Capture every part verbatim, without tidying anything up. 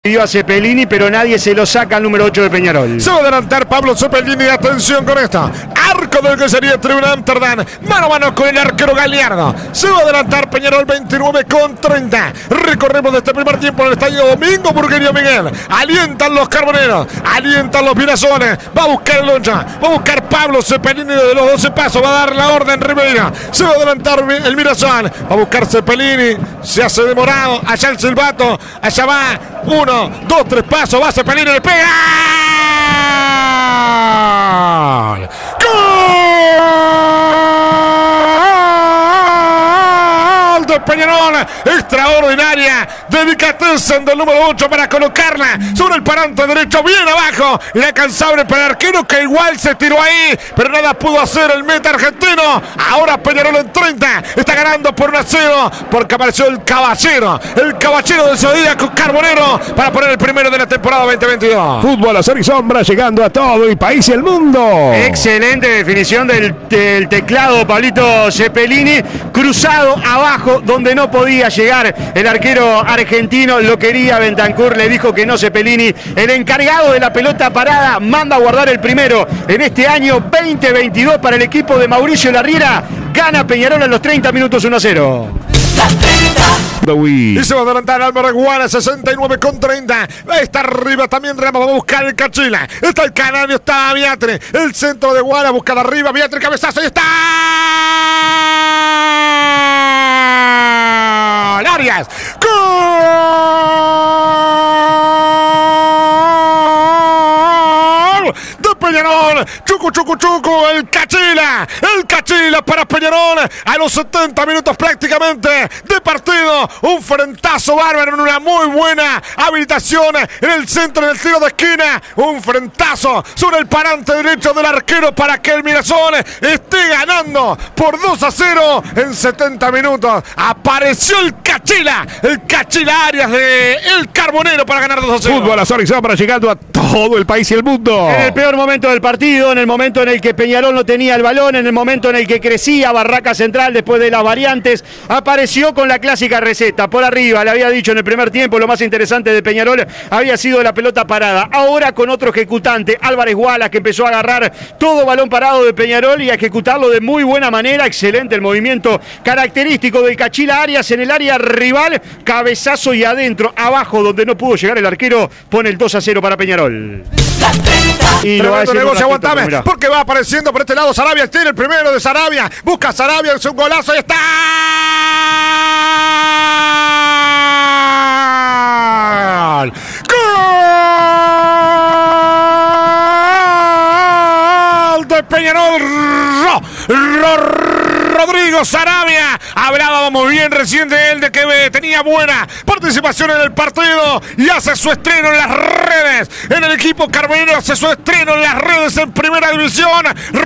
a Cepelini, pero nadie se lo saca al número ocho de Peñarol. Se va a adelantar Pablo Cepelini. Atención con esta. Arco del que sería Tribuna Amsterdam. Mano a mano con el arquero Gallardo. Se va a adelantar Peñarol veintinueve con treinta. Recorremos de este primer tiempo en el estadio Domingo Burgueño Miguel. Alientan los carboneros. Alientan los mirazones. Va a buscar el loncha. Va a buscar Pablo Cepelini de los doce pasos. Va a dar la orden Ribeira. Se va a adelantar el mirazón. Va a buscar Cepelini. Se hace demorado. Allá el silbato. Allá va. Uno, dos, tres pasos. Va Cepelini. Le pega. ¡Gol de Peñarol! Extraordinaria dedicación del número ocho para colocarla sobre el parante derecho, bien abajo, inalcanzable para el arquero que igual se tiró ahí, pero nada pudo hacer el meta argentino. Ahora Peñarol en treinta está ganando por un a cero porque apareció el caballero, el caballero del Zodíaco Carbonero para poner el primero de la temporada veinte veintidós. Fútbol a sol y sombra llegando a todo el país y el mundo. Excelente definición del, del teclado Pablito Cepelini, cruzado abajo donde no podía llegar el arquero argentino, lo quería Bentancur, le dijo que no Cepelini, el encargado de la pelota parada, manda a guardar el primero en este año veinte veintidós para el equipo de Mauricio Larriera, gana Peñarol en los treinta minutos uno a cero. Y se va a adelantar Álvaro Guana, sesenta y nueve con treinta. Está arriba también Ramos, va a buscar el Cachila. Está el Canario, está Viatre. El centro de Guana, busca arriba, Viatre, cabezazo y está. Arias. ¡Gol! De Peñarol. Chucu, chucu, chucu. El Cachila. El Cachila para Peñarol. A los setenta minutos prácticamente de partido. Un frentazo bárbaro en una muy buena habilitación en el centro del tiro de esquina. Un frentazo sobre el parante derecho del arquero para que el Mirazón esté ganando por dos a cero en setenta minutos. Apareció el Cachila. El Cachila Arias de El Carbonero para ganar dos a cero. Fútbol a sol y sombra llegando a todo el país y el mundo. En el peor momento del partido, en el momento en el que Peñarol no tenía el balón, en el momento en el que crecía Barraca Central después de las variantes, apareció con la clásica receta. Por arriba, le había dicho en el primer tiempo, lo más interesante de Peñarol había sido la pelota parada. Ahora con otro ejecutante, Álvarez Wallace, que empezó a agarrar todo balón parado de Peñarol y a ejecutarlo de muy buena manera. Excelente el movimiento característico del Cachila Arias en el área rival. Cabezazo y adentro, abajo donde no pudo llegar el arquero, pone el dos a cero para Peñarol. Y lo va a decir negocio, aguantame, mira, porque va apareciendo por este lado Sarabia, tiene el primero de Sarabia, busca Sarabia, es un golazo y está. ¡Gol de Peñarol! ¡Ro! ¡Ro! Rodrigo Sarabia, hablaba muy bien recién de él, de que tenía buena participación en el partido y hace su estreno en las redes, en el equipo carbonero, hace su estreno en las redes en primera división.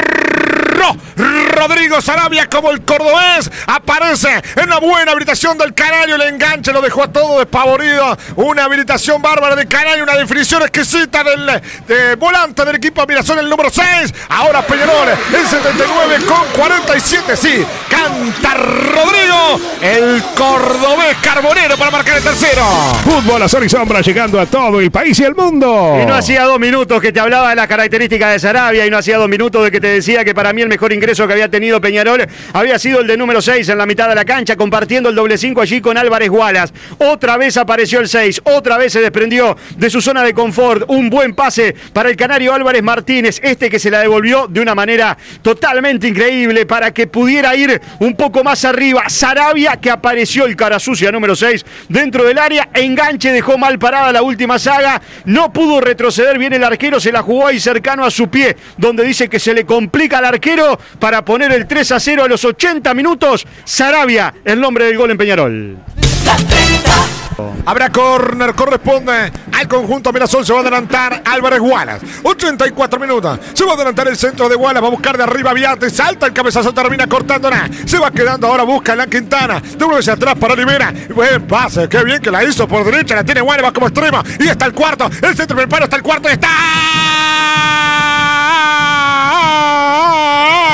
Rodrigo Sarabia, como el cordobés, aparece en una buena habilitación del Canario, el enganche lo dejó a todo despavorido, una habilitación bárbara de Canario, una definición exquisita del de volante del equipo Mirazón, el número seis, ahora Peñarol en setenta y nueve con cuarenta y siete, sí, canta Rodrigo, el cordobés carbonero para marcar el tercero. Fútbol a sol y sombra llegando a todo el país y el mundo. Y no hacía dos minutos que te hablaba de las características de Sarabia y no hacía dos minutos de que te decía que para mí el mejor ingreso que había tenido Peñarol había sido el de número seis en la mitad de la cancha, compartiendo el doble cinco allí con Álvarez Wallace. Otra vez apareció el seis, otra vez se desprendió de su zona de confort. Un buen pase para el canario Álvarez Martínez, este que se la devolvió de una manera totalmente increíble para que pudiera ir un poco más arriba. Sarabia, que apareció el cara sucia número seis dentro del área, enganche, dejó mal parada la última saga, no pudo retroceder bien el arquero, se la jugó ahí cercano a su pie, donde dice que se le complica al arquero para poner el tres a cero a los ochenta minutos. Sarabia, el nombre del gol en Peñarol. Habrá córner, corresponde al conjunto Mirazón, se va a adelantar Álvarez Wallace. ochenta y cuatro minutos, se va a adelantar el centro de Wallace, va a buscar de arriba Viate, salta el cabezazo, termina cortándola. Se va quedando ahora, busca la Quintana, devuelve hacia atrás para Olivera. Buen pase, qué bien que la hizo por derecha, la tiene Wallace, va como extremo. Y está el cuarto, el centro del palo, está el cuarto y está. ¡Gol! De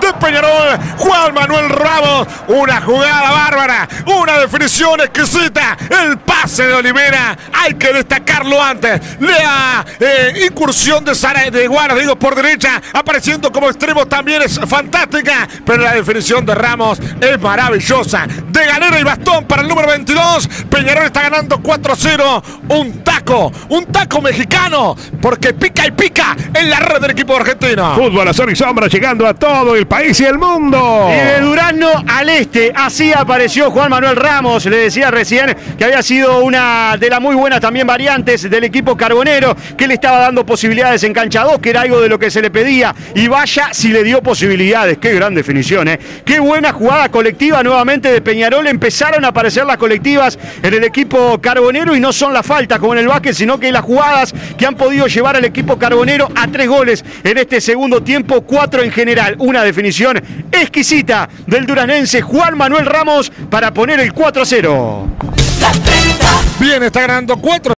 de Peñarol, Juan Manuel Ramos. Una jugada bárbara, una definición exquisita. El pase de Olivera, hay que destacarlo antes. La eh, incursión de Sara de Guara, digo, por derecha, apareciendo como extremo también es fantástica. Pero la definición de Ramos es maravillosa. De galera y bastón para el número veintidós. Peñarol está ganando cuatro a cero. Un taco, un taco mexicano, porque pica y pica en la red del equipo argentino. Fútbol a sol y sombra llegando a todo el país y el mundo. Y de Durazno al este, así apareció Juan Manuel Ramos. Le decía recién que había sido una de las muy buenas también variantes del equipo carbonero, que le estaba dando posibilidades en cancha dos, que era algo de lo que se le pedía. Y vaya si le dio posibilidades. Qué gran definición, ¿eh? Qué buena jugada colectiva nuevamente de Peñarol. Empezaron a aparecer las colectivas en el equipo carbonero y no son las faltas como en el básquet, sino que las jugadas que han podido llevar al equipo carbonero a tres goles en este segundo tiempo, cuatro en general. Una definición exquisita del duranense Juan Manuel Ramos para poner el cuatro a cero. Bien, está ganando cuatro.